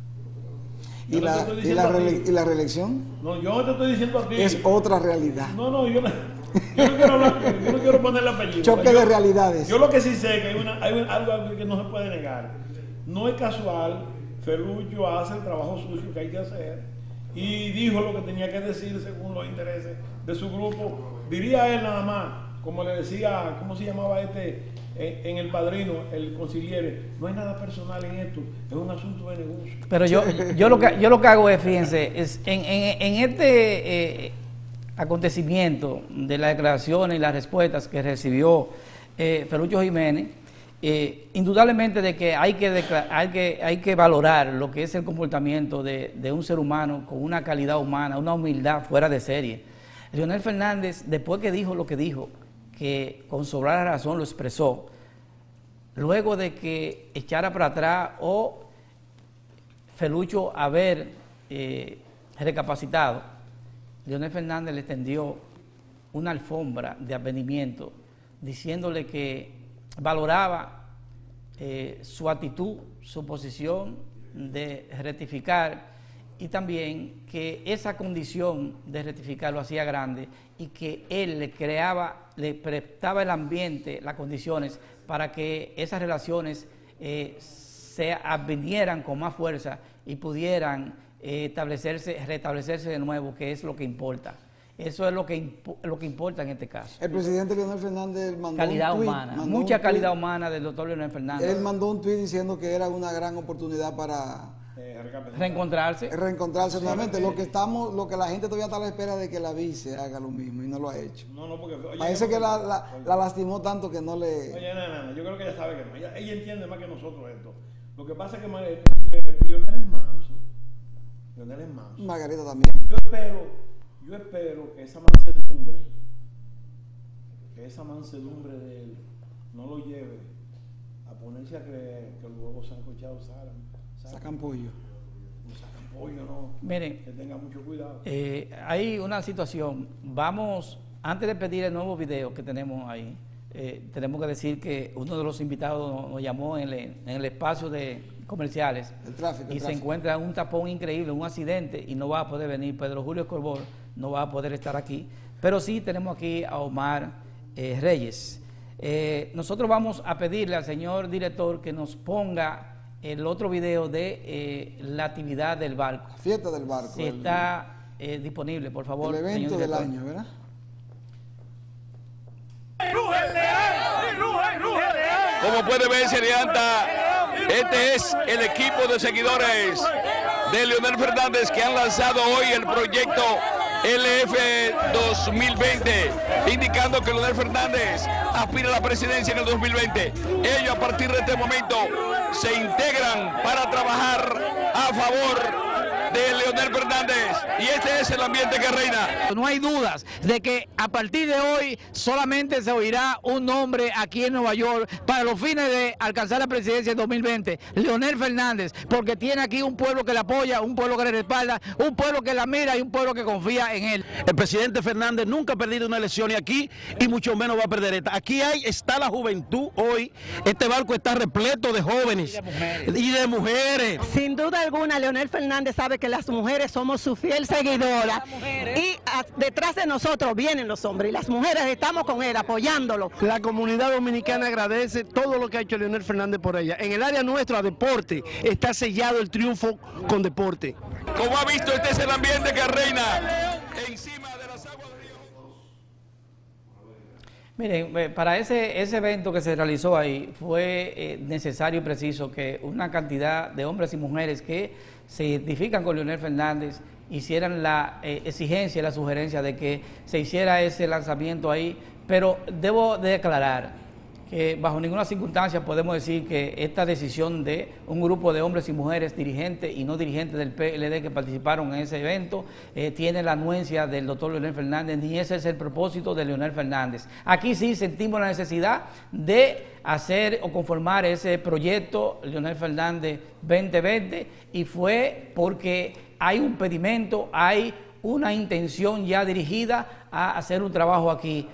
¿Y la reelección? No, yo no te estoy diciendo a ti. Es otra realidad. No, yo no quiero hablar, yo no quiero ponerle apellido. Choque de realidades. Yo lo que sí sé es que hay algo que no se puede negar. No es casual. Felucho hace el trabajo sucio que hay que hacer y dijo lo que tenía que decir según los intereses de su grupo. Diría él nada más, como le decía, ¿cómo se llamaba en El Padrino, el conciliere? No hay nada personal en esto, es un asunto de negocio. Pero yo lo que hago es, fíjense, en este acontecimiento de las declaraciones y las respuestas que recibió Felucho Jiménez, indudablemente de que hay que valorar lo que es el comportamiento de un ser humano con una calidad humana, una humildad fuera de serie. Leonel Fernández, después que dijo lo que dijo, que con sobrada razón lo expresó, luego de que echara para atrás o Felucho haber recapacitado, Leonel Fernández le tendió una alfombra de avenimiento diciéndole que valoraba su actitud, su posición de rectificar y también que esa condición de rectificar lo hacía grande y que él le prestaba el ambiente, las condiciones para que esas relaciones se advinieran con más fuerza y pudieran restablecerse de nuevo, que es lo que importa. Eso es lo que importa en este caso. El presidente Leonel Fernández mandó calidad un tuit, humana, mucha calidad humana del doctor Leonel Fernández. Él mandó un tuit diciendo que era una gran oportunidad para reencontrarse nuevamente. Lo que la gente todavía está a la espera de que la vice haga lo mismo y no lo ha hecho. Porque parece que la lastimó tanto que no le... Oye, no, yo creo que ella sabe que no. Ella entiende más que nosotros esto. Lo que pasa es que Leonel es manso. Margarita también. Yo espero que esa mansedumbre de él no lo lleve a ponerse a creer que los huevos sancochados sacan pollo. No. Miren, que tenga mucho cuidado. Hay una situación. Vamos, antes de pedir el nuevo video que tenemos ahí, tenemos que decir que uno de los invitados nos llamó en el espacio de comerciales. El tráfico. Se encuentra un tapón increíble, un accidente, y no va a poder venir. Pedro Julio Escobar no va a poder estar aquí. Pero sí tenemos aquí a Omar Reyes. Nosotros vamos a pedirle al señor director que nos ponga el otro video de la actividad del barco. Fiesta del barco. Si está disponible, por favor. El evento del año, ¿verdad? Como puede ver, se levanta. Este es el equipo de seguidores de Leonel Fernández que han lanzado hoy el proyecto LF 2020, indicando que Leonel Fernández aspira a la presidencia en el 2020. Ellos a partir de este momento se integran para trabajar a favor de Leonel Fernández, y este es el ambiente que reina. No hay dudas de que a partir de hoy solamente se oirá un nombre aquí en Nueva York para los fines de alcanzar la presidencia en 2020, Leonel Fernández, porque tiene aquí un pueblo que le apoya, un pueblo que le respalda, un pueblo que la mira y un pueblo que confía en él. El presidente Fernández nunca ha perdido una elección y aquí, y mucho menos va a perder esta. Aquí está la juventud hoy, este barco está repleto de jóvenes y de mujeres. Sin duda alguna, Leonel Fernández sabe que las mujeres somos su fiel seguidora y detrás de nosotros vienen los hombres y las mujeres estamos con él apoyándolo. La comunidad dominicana agradece todo lo que ha hecho Leonel Fernández por ella. En el área nuestra, deporte, está sellado el triunfo con deporte. Como ha visto, este es el ambiente que reina encima de las aguas del río. Miren, para ese evento que se realizó ahí fue necesario y preciso que una cantidad de hombres y mujeres que se identifican con Leonel Fernández hicieran la exigencia y la sugerencia de que se hiciera ese lanzamiento ahí, pero debo de aclarar que bajo ninguna circunstancia podemos decir que esta decisión de un grupo de hombres y mujeres dirigentes y no dirigentes del PLD que participaron en ese evento tiene la anuencia del doctor Leonel Fernández, ni ese es el propósito de Leonel Fernández. Aquí sí sentimos la necesidad de hacer o conformar ese proyecto Leonel Fernández 2020 y fue porque hay un pedimento, hay una intención ya dirigida a hacer un trabajo aquí.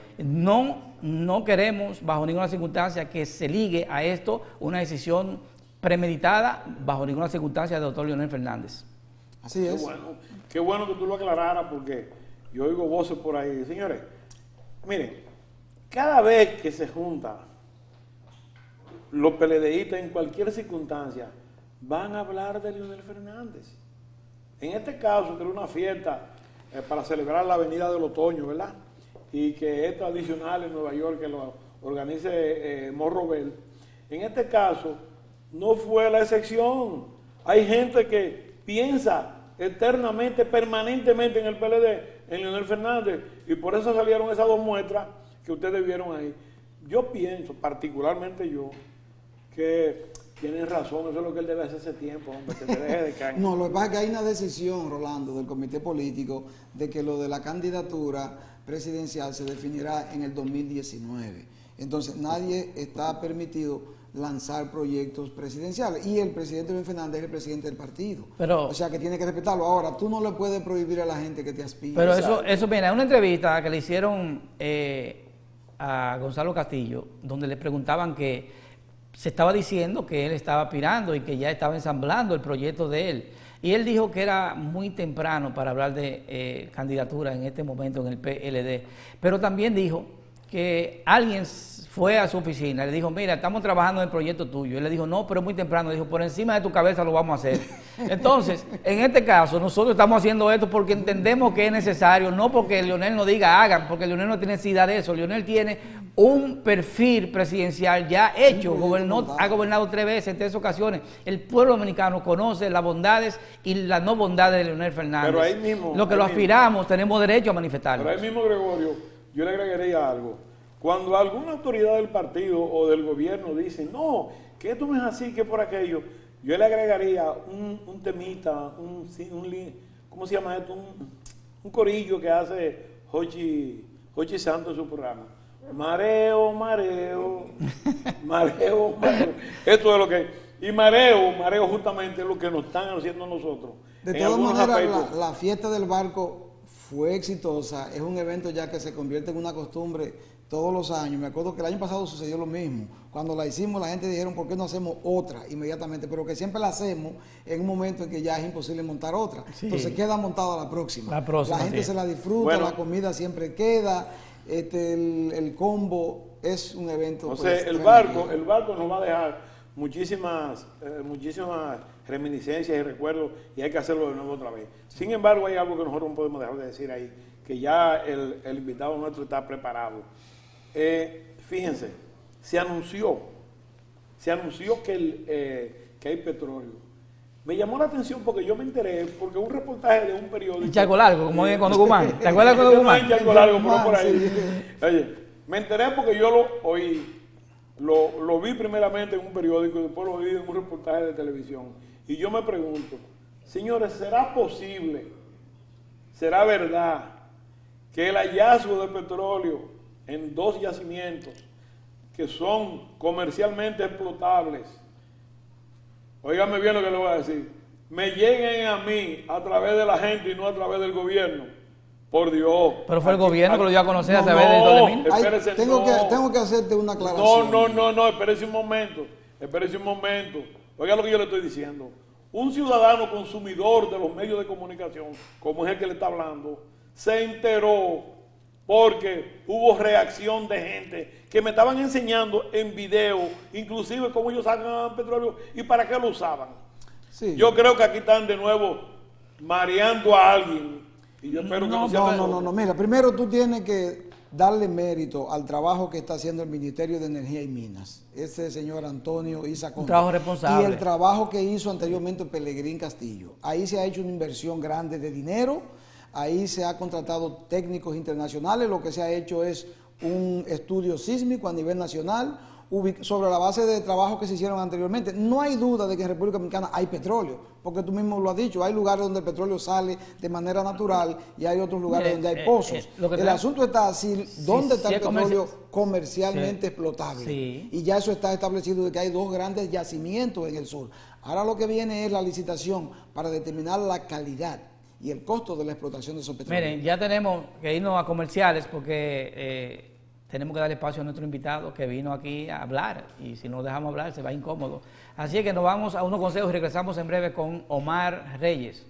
No queremos bajo ninguna circunstancia que se ligue a esto una decisión premeditada bajo ninguna circunstancia del doctor Leonel Fernández. Así es. Qué bueno que tú lo aclararas porque yo oigo voces por ahí. Señores, miren, cada vez que se juntan los PLDistas en cualquier circunstancia van a hablar de Leonel Fernández. En este caso, que era una fiesta para celebrar la Avenida del Otoño, ¿verdad? Y que es tradicional en Nueva York que lo organice Morrobel. En este caso, no fue la excepción. Hay gente que piensa eternamente, permanentemente en el PLD, en Leonel Fernández, y por eso salieron esas dos muestras que ustedes vieron ahí. Yo pienso, particularmente yo, que tienen razón, eso es lo que él debe hacer ese tiempo, hombre, que se deje de caña. No, lo que pasa es que hay una decisión, Rolando, del comité político, de que lo de la candidatura presidencial se definirá en el 2019. Entonces, nadie está permitido lanzar proyectos presidenciales. Y el presidente Leonel Fernández es el presidente del partido. Pero, o sea, que tiene que respetarlo. Ahora, tú no le puedes prohibir a la gente que te aspire. Pero eso viene, hay una entrevista que le hicieron a Gonzalo Castillo, donde le preguntaban que se estaba diciendo que él estaba aspirando y que ya estaba ensamblando el proyecto de él. Y él dijo que era muy temprano para hablar de candidatura en este momento en el PLD. Pero también dijo que alguien fue a su oficina y le dijo, mira, estamos trabajando en el proyecto tuyo. Él le dijo, no, pero es muy temprano. Le dijo, por encima de tu cabeza lo vamos a hacer. Entonces, en este caso, nosotros estamos haciendo esto porque entendemos que es necesario, no porque Leonel nos diga hagan, porque Leonel no tiene necesidad de eso. Leonel tiene un perfil presidencial ya hecho, ha gobernado 3 veces en 3 ocasiones. El pueblo dominicano conoce las bondades y las no bondades de Leonel Fernández. Pero ahí mismo, lo que lo aspiramos, tenemos derecho a manifestarlo. Pero ahí mismo, Gregorio, yo le agregaría algo. Cuando alguna autoridad del partido o del gobierno dice, no, que esto no es así, que por aquello, yo le agregaría un temita, ¿cómo se llama esto? Un corillo que hace Jochi Santos en su programa. Mareo, mareo, mareo, mareo. Esto es lo que... Y mareo justamente es lo que nos están haciendo nosotros. De todas maneras, la fiesta del barco fue exitosa. Es un evento ya que se convierte en una costumbre todos los años. Me acuerdo que el año pasado sucedió lo mismo. Cuando la hicimos, la gente dijeron, ¿por qué no hacemos otra inmediatamente? Pero que siempre la hacemos en un momento en que ya es imposible montar otra. Sí. Entonces queda montada la próxima. La gente se la disfruta, la comida siempre queda, el combo es un evento. O sea, el barco nos va a dejar muchísimas reminiscencias y recuerdos, y hay que hacerlo de nuevo otra vez. Sin embargo, hay algo que nosotros no podemos dejar de decir ahí, que ya el invitado nuestro está preparado. Fíjense, se anunció que hay petróleo. Me llamó la atención porque yo me enteré, porque un reportaje de un periódico... Charco Largo, como en cuando Guzmán. ¿Te acuerdas cuando Guzmán? Charco Largo, pero por ahí. Sí. Oye, me enteré porque yo lo oí, lo vi primeramente en un periódico y después lo vi en un reportaje de televisión. Y yo me pregunto, señores, ¿será posible, será verdad, que el hallazgo de petróleo en 2 yacimientos que son comercialmente explotables, óigame bien lo que le voy a decir, me lleguen a mí a través de la gente y no a través del gobierno? Por Dios. Pero fue el gobierno que lo dio a conocer a través de Dolemín. Tengo que hacerte una aclaración. No, espérese un momento. Oiga lo que yo le estoy diciendo. Un ciudadano consumidor de los medios de comunicación, como es el que le está hablando, se enteró porque hubo reacción de gente que me estaban enseñando en video, inclusive cómo ellos sacan petróleo y para qué lo usaban. Sí. Yo creo que aquí están de nuevo mareando a alguien y yo espero que no sea No, mira, primero tú tienes que darle mérito al trabajo que está haciendo el Ministerio de Energía y Minas, ese señor Antonio Isa Conde. Un trabajo responsable. Y el trabajo que hizo anteriormente Pelegrín Castillo. Ahí se ha hecho una inversión grande de dinero, ahí se ha contratado técnicos internacionales, lo que se ha hecho es un estudio sísmico a nivel nacional sobre la base de trabajo que se hicieron anteriormente. No hay duda de que en República Dominicana hay petróleo, porque tú mismo lo has dicho, hay lugares donde el petróleo sale de manera natural y hay otros lugares donde hay pozos. El asunto está así, ¿dónde está el petróleo comercialmente explotable? Sí. Y ya eso está establecido de que hay 2 grandes yacimientos en el sur. Ahora lo que viene es la licitación para determinar la calidad y el costo de la explotación de esos petróleos. Miren, ya tenemos que irnos a comerciales porque tenemos que darle espacio a nuestro invitado que vino aquí a hablar, y si no dejamos hablar se va incómodo. Así que nos vamos a unos consejos y regresamos en breve con Omar Reyes.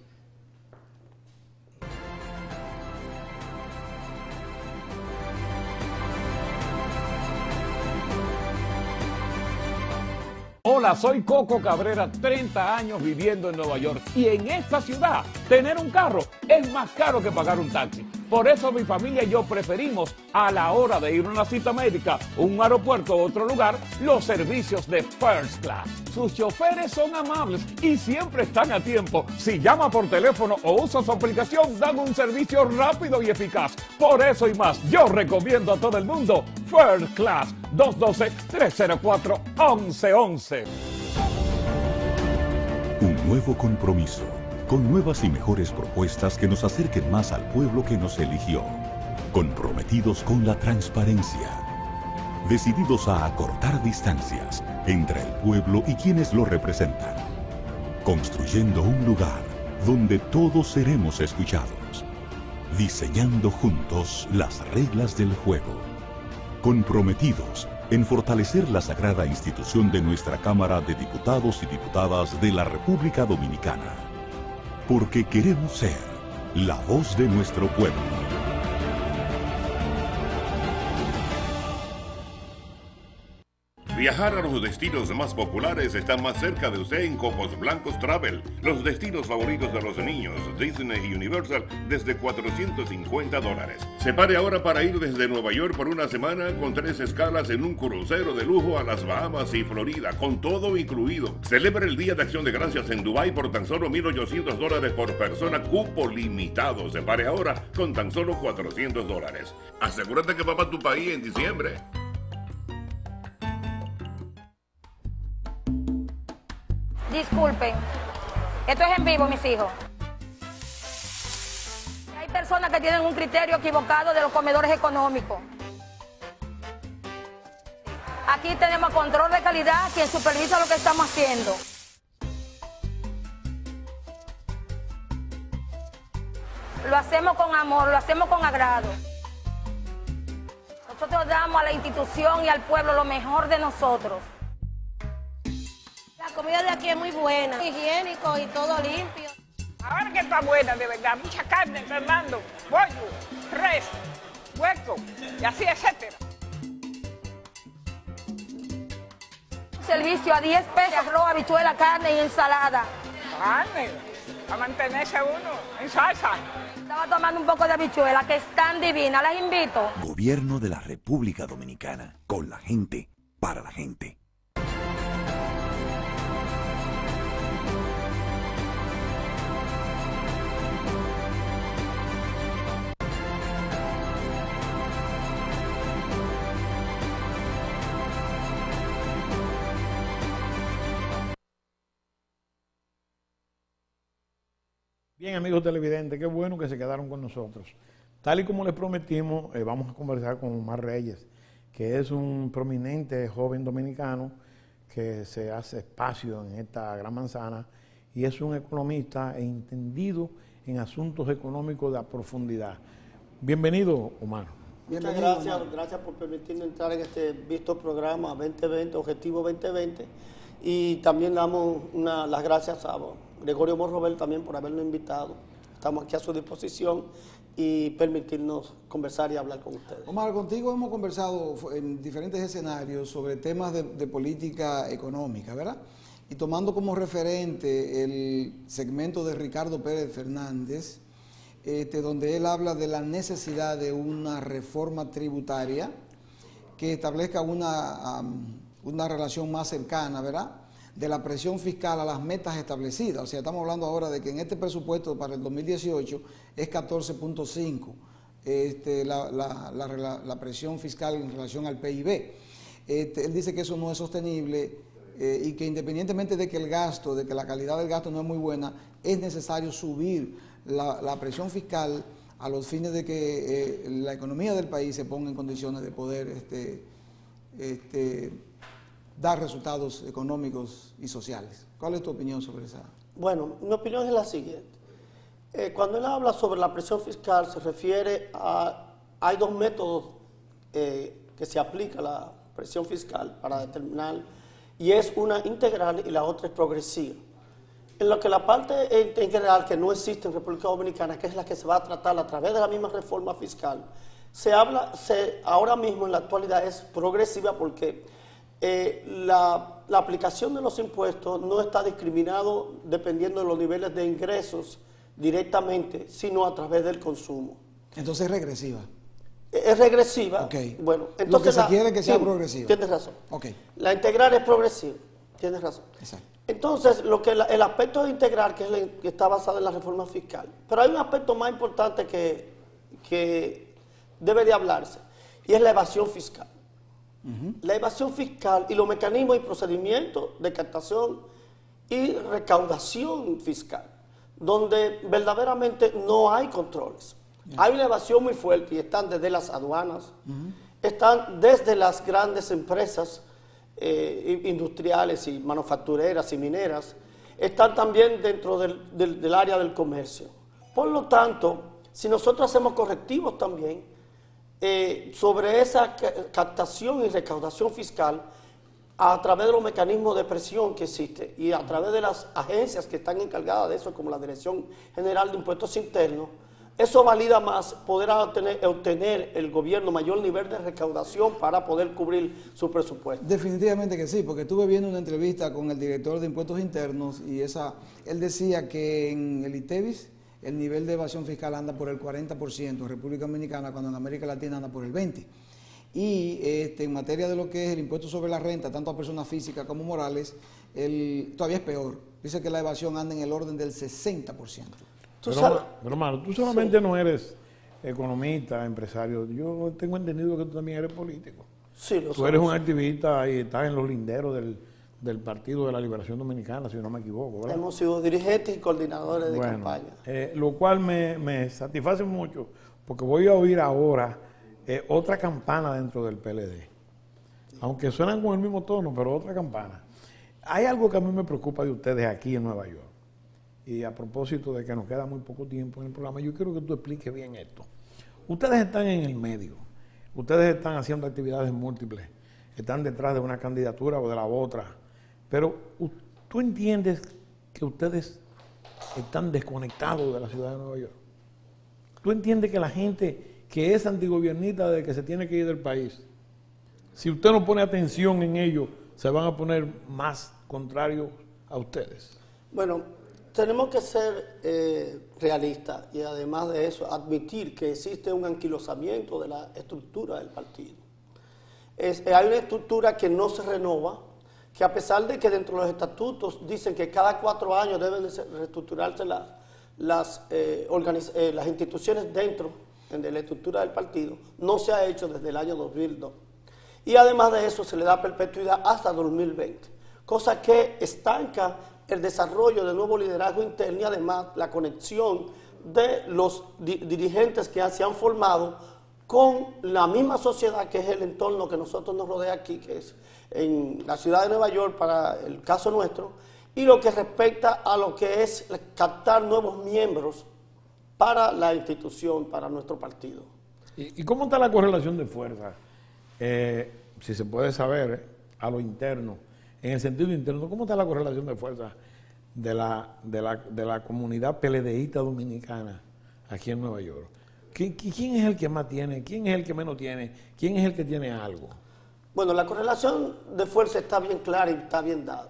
Hola, soy Coco Cabrera, 30 años viviendo en Nueva York, y en esta ciudad tener un carro es más caro que pagar un taxi. Por eso mi familia y yo preferimos, a la hora de ir a una cita médica, un aeropuerto o otro lugar, los servicios de First Class. Sus choferes son amables y siempre están a tiempo. Si llama por teléfono o usa su aplicación, dan un servicio rápido y eficaz. Por eso y más, yo recomiendo a todo el mundo First Class, 212-304-1111. Un nuevo compromiso, con nuevas y mejores propuestas que nos acerquen más al pueblo que nos eligió. Comprometidos con la transparencia. Decididos a acortar distancias entre el pueblo y quienes lo representan. Construyendo un lugar donde todos seremos escuchados. Diseñando juntos las reglas del juego. Comprometidos en fortalecer la sagrada institución de nuestra Cámara de Diputados y Diputadas de la República Dominicana. Porque queremos ser la voz de nuestro pueblo. Viajar a los destinos más populares está más cerca de usted en Copos Blancos Travel. Los destinos favoritos de los niños, Disney y Universal, desde $450. Separe ahora para ir desde Nueva York por una semana con 3 escalas en un crucero de lujo a las Bahamas y Florida, con todo incluido. Celebre el Día de Acción de Gracias en Dubái por tan solo $1,800 por persona, cupo limitado. Separe ahora con tan solo $400. Asegúrate que va para tu país en diciembre. Disculpen, esto es en vivo, mis hijos. Hay personas que tienen un criterio equivocado de los comedores económicos. Aquí tenemos control de calidad, quien supervisa lo que estamos haciendo. Lo hacemos con amor, lo hacemos con agrado. Nosotros damos a la institución y al pueblo lo mejor de nosotros. La comida de aquí es muy buena, higiénico y todo limpio. Ahora que está buena, de verdad, mucha carne, Fernando, pollo, res, hueco, y así, etcétera. Servicio a 10 pesos, arroz, habichuela, carne y ensalada. Carne, a mantenerse uno en salsa. Estaba tomando un poco de habichuela, que es tan divina, las invito. Gobierno de la República Dominicana, con la gente, para la gente. Bien, amigos televidentes, qué bueno que se quedaron con nosotros. Tal y como les prometimos, vamos a conversar con Omar Reyes, que es un prominente joven dominicano que se hace espacio en esta gran manzana y es un economista e entendido en asuntos económicos de profundidad. Bienvenido, Omar. Muchas gracias, gracias por permitirnos entrar en este visto programa 2020, Objetivo 2020, y también damos las gracias a Gregorio Morrobel también por habernos invitado. Estamos aquí a su disposición y permitirnos conversar y hablar con ustedes. Omar, contigo hemos conversado en diferentes escenarios sobre temas de política económica, ¿verdad? Y tomando como referente el segmento de Ricardo Pérez Fernández, donde él habla de la necesidad de una reforma tributaria que establezca una relación más cercana, ¿verdad?, de la presión fiscal a las metas establecidas. O sea, estamos hablando ahora de que en este presupuesto para el 2018 es 14.5 la presión fiscal en relación al PIB. Él dice que eso no es sostenible y que independientemente de que el gasto, de que la calidad del gasto no es muy buena, es necesario subir la presión fiscal a los fines de que la economía del país se ponga en condiciones de poder dar resultados económicos y sociales. ¿Cuál es tu opinión sobre esa? Bueno, mi opinión es la siguiente. Cuando él habla sobre la presión fiscal, se refiere a... Hay dos métodos que se aplica a la presión fiscal para determinar, y es una integral y la otra es progresiva. En lo que la parte integral, que no existe en República Dominicana, que es la que se va a tratar a través de la misma reforma fiscal, ahora mismo en la actualidad es progresiva porque la aplicación de los impuestos no está discriminado dependiendo de los niveles de ingresos directamente, sino a través del consumo. Entonces es regresiva. Es regresiva. Okay. Bueno, entonces lo que se quiere que sea progresiva. Tienes razón. Okay. La integral es progresiva. Tienes razón. Exacto. Entonces, el aspecto de integral, que está basado en la reforma fiscal. Pero hay un aspecto más importante que debe de hablarse, y es la evasión fiscal. La evasión fiscal y los mecanismos y procedimientos de captación y recaudación fiscal, donde verdaderamente no hay controles. Hay una evasión muy fuerte y están desde las aduanas, están desde las grandes empresas industriales y manufactureras y mineras, están también dentro del área del comercio. Por lo tanto, si nosotros hacemos correctivos también sobre esa captación y recaudación fiscal a través de los mecanismos de presión que existen y a través de las agencias que están encargadas de eso, como la Dirección General de Impuestos Internos, eso valida más poder obtener el gobierno mayor nivel de recaudación para poder cubrir su presupuesto. Definitivamente que sí, porque estuve viendo una entrevista con el director de Impuestos Internos y él decía que en el ITEVIS el nivel de evasión fiscal anda por el 40% en República Dominicana, cuando en América Latina anda por el 20%. Y en materia de lo que es el impuesto sobre la renta, tanto a personas físicas como morales, todavía es peor. Dice que la evasión anda en el orden del 60%. Pero hermano, tú solamente no eres economista, empresario. Yo tengo entendido que tú también eres político. Sí, tú eres un activista y estás en los linderos del Partido de la Liberación Dominicana, si no me equivoco, ¿verdad? Hemos sido dirigentes y coordinadores de campaña. Lo cual me satisface mucho, porque voy a oír ahora otra campana dentro del PLD. Aunque suenan con el mismo tono, pero otra campana. Hay algo que a mí me preocupa de ustedes aquí en Nueva York. Y a propósito de que nos queda muy poco tiempo en el programa, yo quiero que tú expliques bien esto. Ustedes están en el medio, ustedes están haciendo actividades múltiples, están detrás de una candidatura o de la otra, pero tú entiendes que ustedes están desconectados de la ciudad de Nueva York. Tú entiendes que la gente que es antigobiernista de que se tiene que ir del país, si usted no pone atención en ello, se van a poner más contrarios a ustedes. Bueno, tenemos que ser realistas y además de eso admitir que existe un anquilosamiento de la estructura del partido. Hay una estructura que no se renova, que a pesar de que dentro de los estatutos dicen que cada 4 años deben de reestructurarse las instituciones dentro de la estructura del partido, no se ha hecho desde el año 2002. Y además de eso se le da perpetuidad hasta 2020, cosa que estanca el desarrollo de nuevo liderazgo interno y además la conexión de los dirigentes que se han formado con la misma sociedad que es el entorno que nosotros nos rodea aquí, que es en la ciudad de Nueva York para el caso nuestro, y lo que respecta a lo que es captar nuevos miembros para la institución, para nuestro partido. ¿Y cómo está la correlación de fuerza? Si se puede saber, a lo interno, en el sentido interno, ¿cómo está la correlación de fuerza de la comunidad PLDista dominicana aquí en Nueva York? ¿Quién es el que más tiene? ¿Quién es el que menos tiene? ¿Quién es el que tiene algo? Bueno, la correlación de fuerza está bien clara y está bien dada.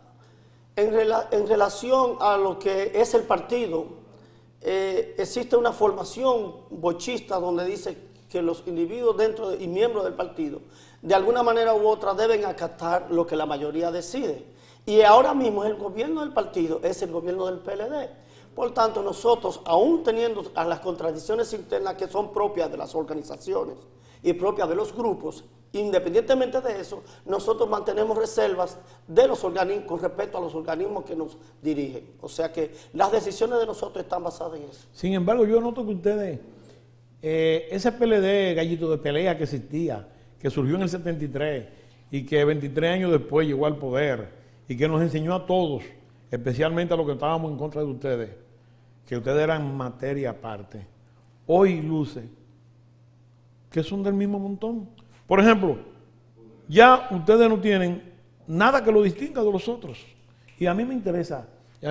En relación a lo que es el partido, existe una formación bochista donde dice que los individuos y miembros del partido, de alguna manera u otra, deben acatar lo que la mayoría decide. Y ahora mismo el gobierno del partido es el gobierno del PLD. Por tanto, nosotros, aún teniendo a las contradicciones internas que son propias de las organizaciones y propias de los grupos, independientemente de eso, nosotros mantenemos reservas de los organismos con respecto a los organismos que nos dirigen. O sea que las decisiones de nosotros están basadas en eso. Sin embargo, yo noto que ustedes, ese PLD gallito de pelea que existía, que surgió en el 73 y que 23 años después llegó al poder y que nos enseñó a todos, especialmente a los que estábamos en contra de ustedes, que ustedes eran materia aparte, hoy luce que son del mismo montón. Por ejemplo, ya ustedes no tienen nada que lo distinga de los otros. Y a mí me interesa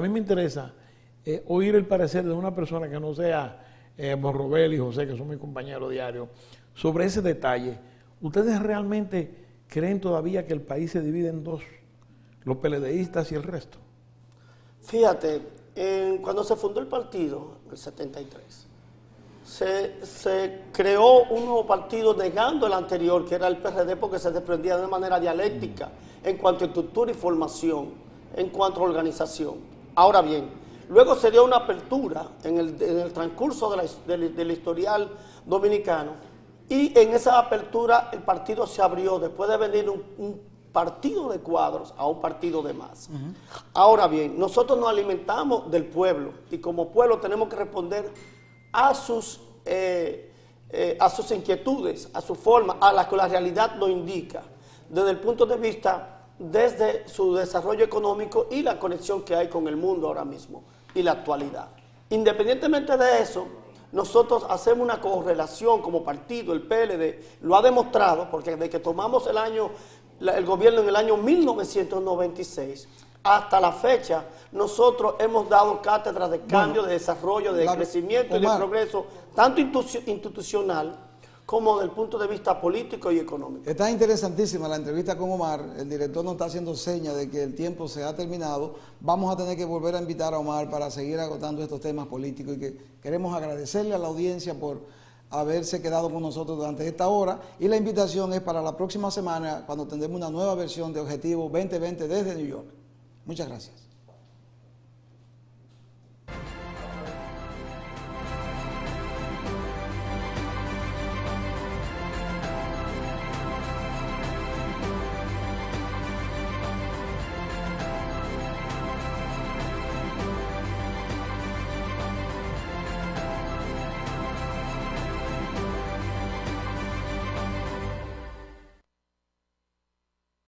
oír el parecer de una persona que no sea Morrobel y José, que son mis compañeros diarios, sobre ese detalle. ¿Ustedes realmente creen todavía que el país se divide en dos, los PLDistas y el resto? Fíjate, cuando se fundó el partido, en el 73, se creó un nuevo partido negando el anterior, que era el PRD, porque se desprendía de una manera dialéctica en cuanto a estructura y formación, en cuanto a organización. Ahora bien, luego se dio una apertura en el transcurso del historial dominicano, y en esa apertura el partido se abrió después de venir un partido de cuadros a un partido de masa. Ahora bien, nosotros nos alimentamos del pueblo y como pueblo tenemos que responder a sus inquietudes, a su forma, a la que la realidad nos indica, desde el punto de vista, desde su desarrollo económico y la conexión que hay con el mundo ahora mismo y la actualidad. Independientemente de eso, nosotros hacemos una correlación como partido, el PLD lo ha demostrado, porque desde que tomamos el gobierno en el año 1996, hasta la fecha, nosotros hemos dado cátedras de cambio, de desarrollo, de crecimiento y de progreso tanto institucional como del punto de vista político y económico. Está interesantísima la entrevista con Omar. El director nos está haciendo señas de que el tiempo se ha terminado. Vamos a tener que volver a invitar a Omar para seguir agotando estos temas políticos y que queremos agradecerle a la audiencia por haberse quedado con nosotros durante esta hora, y la invitación es para la próxima semana cuando tendremos una nueva versión de Objetivo 2020 desde New York. Muchas gracias.